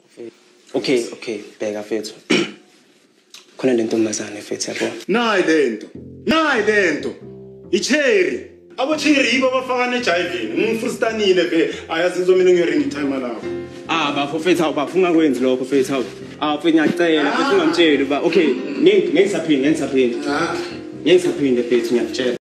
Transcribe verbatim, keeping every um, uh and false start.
Okay, okay, bheka mfethu. Khona le ntombazane mfethu yabo. Nayi lento. Nayi lento. I-cherry. Abo cherry yibo bafaka ne-jiving. Ngifrustanile be ayazinzo mina ngiyoringa time lapho. Ah bafo mfethu awu bafuna kwenza lokho mfethu awu. Ah mfethu ngiyacela mfethu ungamtsheli ba okay, ngeke ngisaphinde ngisaphinde. Ah. Ngeke ngisaphinde mfethu ngiyakutshela.